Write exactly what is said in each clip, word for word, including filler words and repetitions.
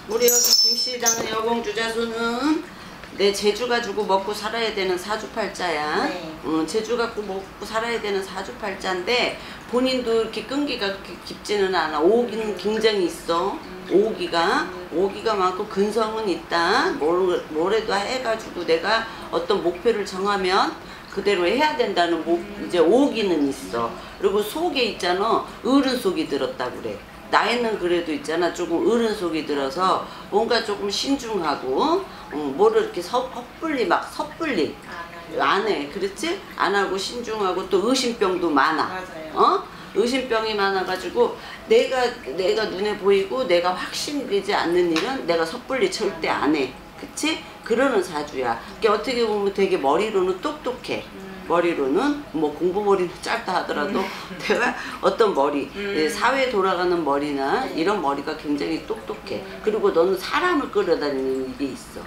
우리 여기 김씨라는 여공주 자수는 내 재주 가지고 먹고 살아야 되는 사주팔자야. 네. 어, 재주 갖고 먹고 살아야 되는 사주팔자인데 본인도 이렇게 끈기가 그렇게 깊지는 않아. 오기는 굉장히 있어. 오기가 오기가 많고 근성은 있다. 뭘, 뭐래도 해가지고 내가 어떤 목표를 정하면 그대로 해야 된다는 목, 이제 오기는 있어. 그리고 속에 있잖아. 어른 속이 들었다 그래. 나이는 그래도 있잖아. 조금 어른 속이 들어서 뭔가 조금 신중하고 어, 뭐를 이렇게 서, 섣불리 막 섣불리 안 해. 그렇지? 안 하고 신중하고 또 의심병도 많아. 맞아요. 어? 의심병이 많아가지고 내가 내가 눈에 보이고 내가 확신되지 않는 일은 내가 섣불리 절대 안 해. 그치? 그러는 사주야. 그게 어떻게 보면 되게 머리로는 똑똑해. 음. 머리로는 뭐 공부 머리는 짧다 하더라도 음. 내가 어떤 머리, 음. 사회에 돌아가는 머리나 네. 이런 머리가 굉장히 똑똑해. 음. 그리고 너는 사람을 끌어다니는 이게 있어.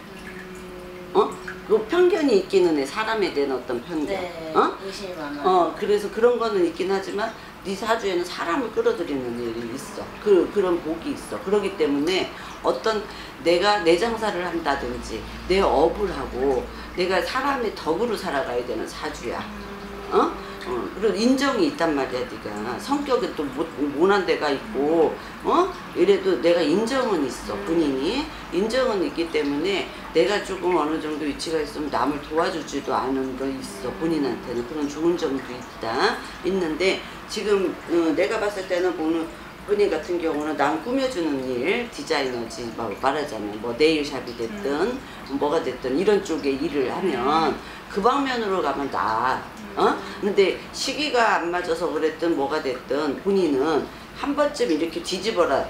음. 어? 그 편견이 있기는 해. 사람에 대한 어떤 편견. 네. 어? 의심이 많아요. 어, 그래서 그런 거는 있긴 하지만 네 사주에는 사람을 끌어들이는 일이 있어. 그, 그런 복이 있어. 그렇기 때문에 어떤 내가 내 장사를 한다든지 내 업을 하고 내가 사람의 덕으로 살아가야 되는 사주야. 어? 어, 그리고 인정이 있단 말이야. 네가 성격이 또 모, 모난 데가 있고 어? 이래도 내가 인정은 있어. 본인이 인정은 있기 때문에 내가 조금 어느 정도 위치가 있으면 남을 도와주지도 않은 거 있어. 본인한테는 그런 좋은 점도 있다. 있는데 지금 어, 내가 봤을 때는 보는 본인 같은 경우는 남 꾸며주는 일, 디자이너지 뭐 말하자면 뭐 네일샵이 됐든 음. 뭐가 됐든 이런 쪽에 일을 하면 그 방면으로 가면 나 어? 근데 시기가 안 맞아서 그랬든 뭐가 됐든 본인은 한 번쯤 이렇게 뒤집어라.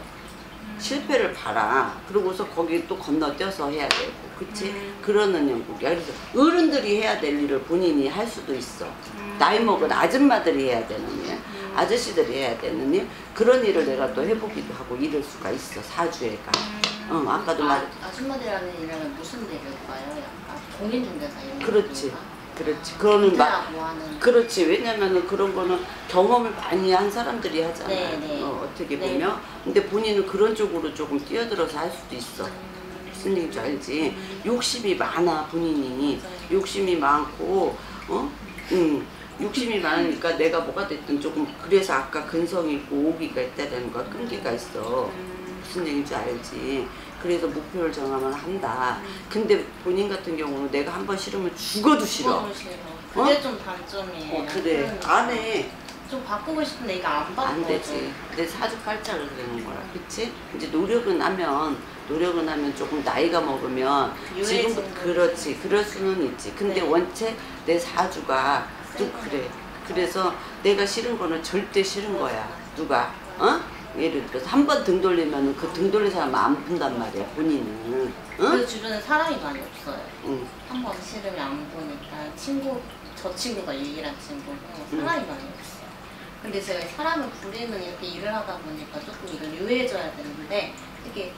실패를 봐라. 그러고서 거기 또 건너뛰어서 해야 되고, 그치? 음. 그러는 영국이야. 그래서 어른들이 해야 될 일을 본인이 할 수도 있어. 음. 나이 먹은 아줌마들이 해야 되는 일, 음. 아저씨들이 해야 되는 일, 그런 일을 내가 또 해보기도 하고 이럴 수가 있어, 사주애가. 음. 어, 아까도 아, 말. 아줌마들이라는 일은 무슨 일을 봐요? 약간 공인중개사 이런 그렇지. 건가? 그렇지. 그거는 막. 뭐 하는... 그렇지. 왜냐면은 그런 거는 경험을 많이 한 사람들이 하잖아. 네, 네. 어, 어떻게 네. 보면. 근데 본인은 그런 쪽으로 조금 뛰어들어서 할 수도 있어. 음. 무슨 얘기인지 알지? 음. 욕심이 많아, 본인이. 맞아요. 욕심이 많고, 어? 응. 욕심이 많으니까 내가 뭐가 됐든 조금, 그래서 아까 근성이 있고 오기가 있다는 거야. 끈기가 있어. 음. 무슨 얘기인지 알지? 그래서 목표를 정하면 한다. 근데 본인 같은 경우는 내가 한 번 싫으면 죽어도 싫어. 죽어도 싫어. 그게 어? 좀 단점이에요. 어, 그래. 안 해. 좀 바꾸고 싶은데 이거 안 바꿔줘. 안 되지. 내 사주팔자를 그러는 거야. 그치? 이제 노력은 하면, 노력은 하면 조금 나이가 먹으면 지금부터 그렇지. 그럴 수는 있지. 근데 네. 원체 내 사주가 좀 그래. 그래서 내가 싫은 거는 절대 싫은 거야. 누가? 어? 예를 들어서 한 번 등 돌리면 그 등 돌린 사람 안 본단 말이야, 본인은. 응? 그 주변에 사람이 많이 없어요. 응. 한 번 싫으면 안 보니까 친구, 저 친구가 유일한 친구고 사람이 응. 많이 없어요. 근데 제가 사람을 부리는 이렇게 일을 하다 보니까 조금 이걸 유해져야 되는데 이게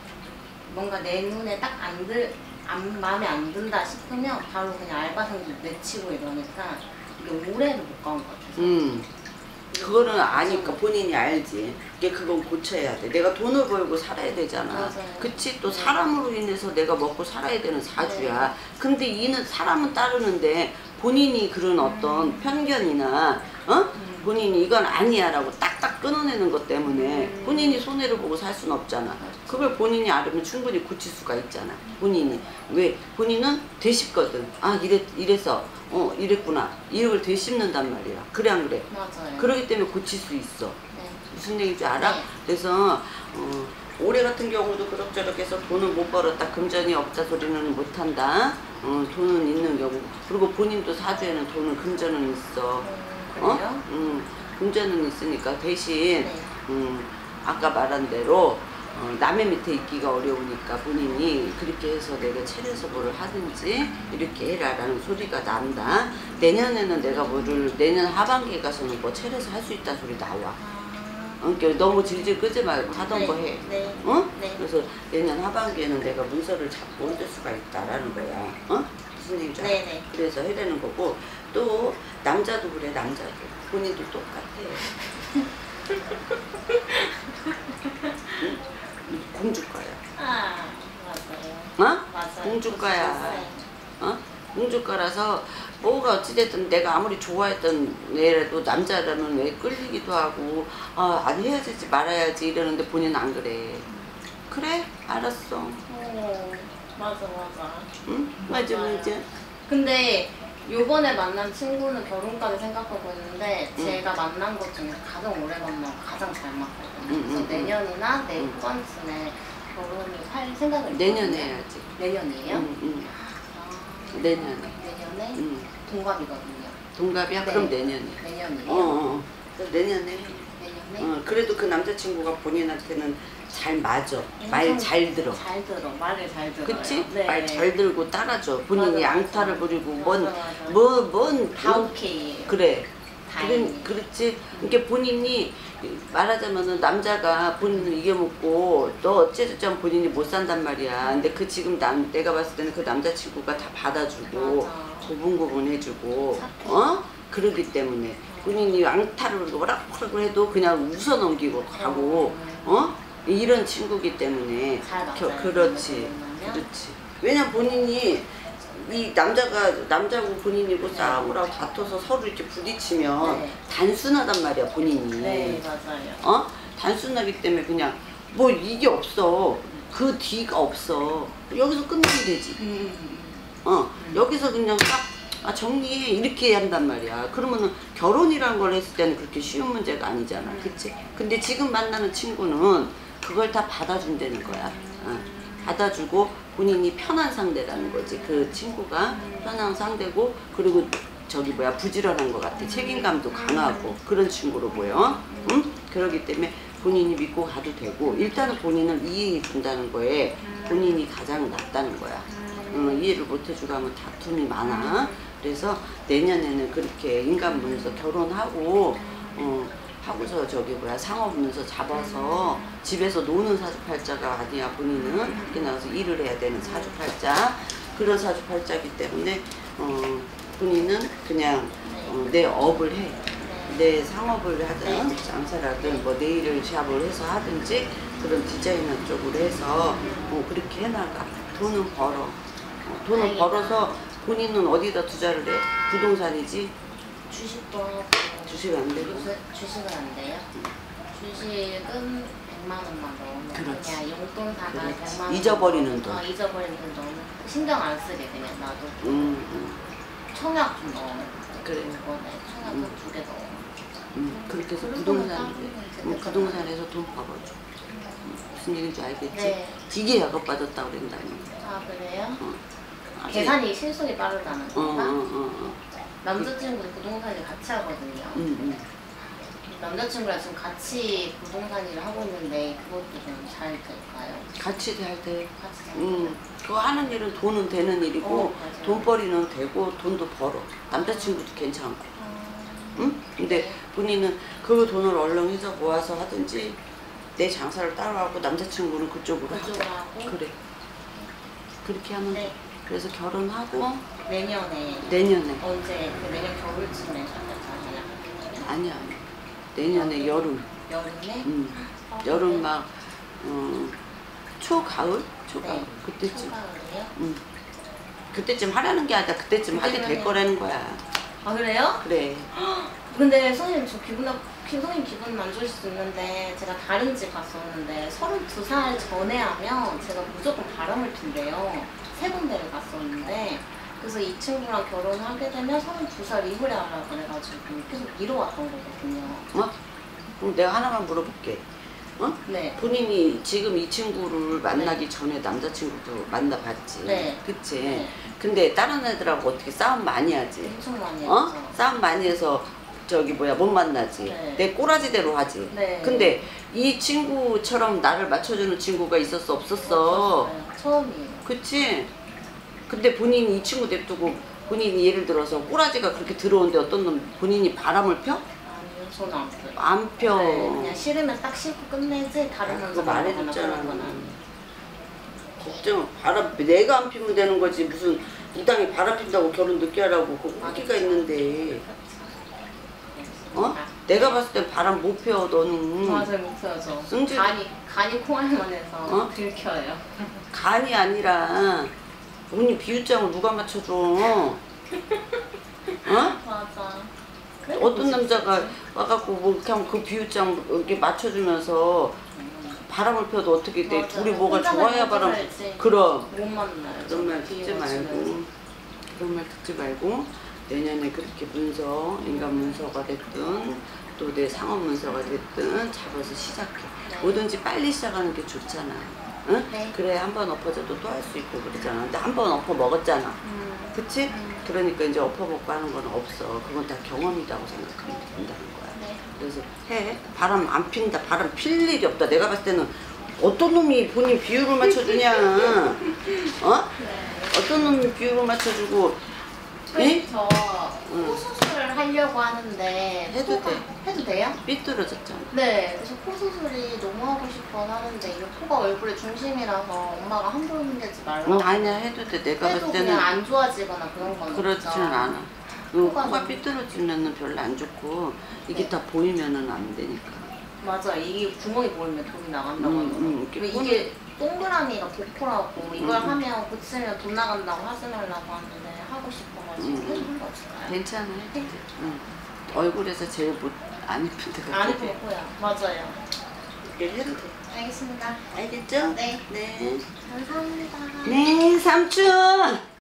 뭔가 내 눈에 딱 안 들, 안, 마음에 안 든다 싶으면 바로 그냥 알바생들 내치고 이러니까 이게 오래는 못 간 것 같아서. 음. 그거는 아니까 본인이 알지. 이게 그건 고쳐야 돼. 내가 돈을 벌고 살아야 되잖아. 맞아요. 그치? 또 네. 사람으로 인해서 내가 먹고 살아야 되는 사주야. 네. 근데 이는 사람은 따르는데 본인이 그런 어떤 음. 편견이나 어? 음. 본인이 이건 아니야 라고 딱딱 끊어내는 것 때문에 음. 본인이 손해를 보고 살 수는 없잖아. 그걸 본인이 알으면 충분히 고칠 수가 있잖아. 본인이. 왜? 본인은 되씹거든. 아 이랬, 이래서 어 이랬구나. 이걸 되씹는단 말이야. 그래 안 그래? 맞아요. 그러기 때문에 고칠 수 있어. 네. 무슨 얘기인지 알아? 네. 그래서 어, 올해 같은 경우도 그럭저럭 해서 돈을 못 벌었다. 금전이 없다 소리는 못한다. 어, 돈은 있는 경우. 그리고 본인도 사주에는 돈은 금전은 있어. 음, 어? 음, 금전은 있으니까 대신 네. 음, 아까 말한 대로 어, 남의 밑에 있기가 어려우니까 본인이 그렇게 해서 내가 차려서 뭐를 하든지 이렇게 해라 라는 소리가 난다. 내년에는 내가 뭐를 내년 하반기에 가서는 뭐 차려서 할 수 있다 소리 나와. 어, 그러니까 너무 질질 끄지 말고 하던 네, 거 해. 네, 어? 네. 그래서 내년 하반기에는 내가 문서를 잡고 얹을 수가 있다라는 거야. 어? 무슨 얘기인지 알아? 네, 네. 그래서 해내는 거고 또 남자도 그래. 남자도 본인도 똑같아. 응? 공주과야. 아. 공주과야. 어? 공주과라서 뭐가 어찌됐든 내가 아무리 좋아했던 애라도 남자라면 왜 끌리기도 하고 아, 안 헤어지지 말아야지 이러는데 본인은 안 그래. 그래? 알았어. 어, 맞아 맞아. 응? 맞아 맞아요. 맞아. 근데 요번에 만난 친구는 결혼까지 생각하고 있는데 응. 제가 만난 것 중에 가장 오래 만나고 가장 잘 맞거든요. 응, 그래서 응, 내년이나 응. 내후반쯤에 결혼을 할 생각을 내년에 있거든요. 해야지. 내년이에요? 응, 응. 아, 내년에. 내년에 응. 동갑이거든요. 동갑이야? 네. 그럼 내년에. 내년이에요? 어, 어. 어. 내년에. 내년에? 어, 그래도 그 남자친구가 본인한테는 잘 맞아. 엄청 말 잘 들어. 잘 들어. 말을 잘 들어요. 그치? 네. 말 잘 들고 따라줘. 본인이 맞아, 양타를 맞아. 부리고 맞아, 뭔, 맞아. 뭐, 뭔. 다 뭐, 오케이예요. 그래. 다행히. 그래, 그렇지. 그러니까 본인이 말하자면은 남자가 본인을 이겨먹고 너 어째저쩌면 본인이 못 산단 말이야. 근데 그 지금 남, 내가 봤을 때는 그 남자친구가 다 받아주고 맞아. 고분고분 해주고 착해. 어? 그러기 때문에 본인이 왕타를 오락오락 해도 그냥 웃어넘기고 가고 어? 이런 친구기 때문에 잘 맞아요. 겨- 그렇지. 그러면? 그렇지. 왜냐면 본인이 이 남자가 남자고 본인이 뭐 싸움을 하고 다퉈서 서로 이렇게 부딪히면 네. 단순하단 말이야 본인이. 네, 맞아요. 어? 단순하기 때문에 그냥 뭐 이게 없어. 그 뒤가 없어. 여기서 끝내면 되지. 음, 어, 여기서 그냥 딱 아, 정리해 이렇게 한단 말이야. 그러면은 결혼이라는 걸 했을 때는 그렇게 쉬운 문제가 아니잖아, 그치? 근데 지금 만나는 친구는 그걸 다 받아준다는 거야. 어, 받아주고 본인이 편한 상대라는 거지. 그 친구가 편한 상대고 그리고 저기 뭐야 부지런한 것 같아. 책임감도 강하고 그런 친구로 보여. 응? 그러기 때문에 본인이 믿고 가도 되고 일단은 본인을 이해해 준다는 거에 본인이 가장 낫다는 거야. 어, 이해를 못 해주고 하면 다툼이 많아. 그래서 내년에는 그렇게 인간 문서 결혼하고 어, 하고서 저기 뭐야 상업 문서 잡아서 집에서 노는 사주팔자가 아니야. 본인은 밖에 나가서 일을 해야 되는 사주팔자. 그런 사주팔자이기 때문에 어, 본인은 그냥 어, 내 업을 해. 내 상업을 하든 장사를 하든 뭐 네일 샵을 해서 하든지 그런 디자이너 쪽으로 해서 뭐 그렇게 해나가. 돈은 벌어. 어, 돈을 다행이다. 벌어서 본인은 어디다 투자를 해? 부동산이지? 주식도 하고 주식 안 되고. 요새 주식은 안 돼요? 주식은 백만 원만 넣으면 그렇지. 그냥 용돈 사가 그렇지. 백만 원 잊어버리는 돈. 어, 잊어버리는 돈 넣으면 신경 안 쓰게 그냥 놔도 음, 음. 청약 좀 넣으면 그래. 이번에 청약 음. 두 개 넣으면 음, 그렇게 해서 그런 부동산, 거는 따로 이제 음, 됐잖아. 부동산에서 돈 벌어줘. 음, 무슨 얘기인지 알겠지? 네. 되게 약업 받았다 그랬다니. 아 그래요? 어. 아직- 계산이 실속이 빠르다는 어, 건가? 어, 어, 어. 남자친구도 부동산을 같이 하거든요. 음, 음. 남자친구랑 지금 같이 부동산 일을 하고 있는데 그것도 좀 잘 될까요? 같이 할 때, 같이 잘 음, 그거 하는 일은 돈은 되는 일이고, 어, 맞아요. 돈벌이는 되고, 돈도 벌어. 남자친구도 괜찮고. 응? 근데 본인은 그 돈을 얼렁해서 모아서 하든지, 내 장사를 따로 하고, 남자친구는 그쪽으로 그쪽으로 하자. 하고 그래. 그렇게 하면 네. 돼. 그래서 결혼하고, 내년에 내년에. 언제 그 내년 겨울쯤에 잡혔잖아요. 아니야. 내년에 여름. 여름에? 음. 아, 여름 그래요? 막, 어, 초가을? 초가을. 네. 그때쯤. 초가을이에요? 음. 그때쯤 하라는 게 아니라 그때쯤 하게 될 그때면은- 거라는 거야. 아 그래요? 그래. 근데 선생님 저 기분 나 선생님 기분 안 좋으실 수 있는데 제가 다른 집 갔었는데 서른두 살 전에 하면 제가 무조건 바람을 핀대요. 세 군데를 갔었는데 그래서 이 친구랑 결혼하게 되면 서른두 살 이후에 하라고 그래가지고 계속 미뤄왔던 거거든요. 어? 그럼 내가 하나만 물어볼게. 어? 네. 본인이 지금 이 친구를 만나기 전에 남자친구도 만나봤지. 네. 그치? 네. 근데 다른 애들하고 어떻게 싸움 많이 하지? 엄청 많이 어? 했죠. 싸움 많이 해서 저기 뭐야 못 만나지. 네. 내 꼬라지대로 하지. 네. 근데 이 친구처럼 나를 맞춰주는 친구가 있었어 없었어? 없었어요. 처음이에요. 그치? 근데 본인이 이 친구 냅두고 본인이 예를 들어서 꼬라지가 그렇게 들어오는데 어떤 놈 본인이 바람을 펴? 아니요, 저는 안 펴요. 안 펴. 네, 그냥 싫으면 딱 싫고 끝내지 다른 아, 먼저 그거 말해줬잖아. 그런 건 아니에요. 걱정 바람 내가 안 피면 되는 거지 무슨 무당이 바람 핀다고 결혼 늦게 하라고 그 후기가 있는데 어? 내가 봤을 땐 바람 못 펴 너는. 맞아요, 못 펴요 저. 승질- 간이 간이 콩알만 해서 어? 들켜요. 간이 아니라 언니 비유장을 누가 맞춰줘? 어? 맞아. 그래도 어떤 뭐지, 남자가 진짜. 와갖고 뭐 그냥 그 비유장 이렇게 맞춰주면서 바람을 펴도 어떻게 돼? 맞아. 둘이 뭐가 혼자만 좋아야 혼자 바람. 살지. 그럼 못 만나요. 그런 말 비유 듣지 말고 맞추면서. 그런 말 듣지 말고 내년에 그렇게 문서 인간 문서가 됐든 또 내 상업 문서가 됐든 잡아서 시작해. 네. 뭐든지 빨리 시작하는 게 좋잖아. 응? 네. 그래 한 번 엎어져도 또 할 수 있고 그러잖아. 근데 한 번 엎어 먹었잖아. 음. 그치? 음. 그러니까 이제 엎어먹고 하는 건 없어. 그건 다 경험이라고 생각하면 된다는 거야. 네. 그래서 해. 바람 안 핀다. 바람 필 일이 없다. 내가 봤을 때는 어떤 놈이 본인 비율을 맞춰주냐. 어? 네. 어떤 놈이 비율을 맞춰주고. 예? 저 응. 코 수술을 하려고 하는데 해도 코가- 돼. 해도 돼요? 삐뚤어졌잖아. 네, 그래서 코 수술이 너무 하고 싶어 하는데 이게 코가 얼굴의 중심이라서 엄마가 함부로 힘들지 말라고. 응, 아니야 해도 돼. 내가 해도 봤을 그냥 때는 안 좋아지거나 그런 건 그렇지는 없죠. 않아. 응, 코가 코가 너무- 삐뚤어지면은 별로 안 좋고 이게 네. 다 보이면은 안 되니까. 맞아, 이게 구멍이 보이면 돈이 나간다고 음, 하더라고. 음, 근데 이렇게 이게 동그라미가 복포라고 이걸 음. 하면 고치면 돈 나간다고 하지 말라고 하는데 하고 싶어가지고 음. 해도 상관없을까요? 괜찮아. 해도 돼. 응. 얼굴에서 제일 못, 안 이쁜 데가 안 코야. 예쁘고요. 맞아요. 이렇게 해도 돼. 알겠습니다. 알겠죠? 네. 네. 감사합니다. 네, 삼촌!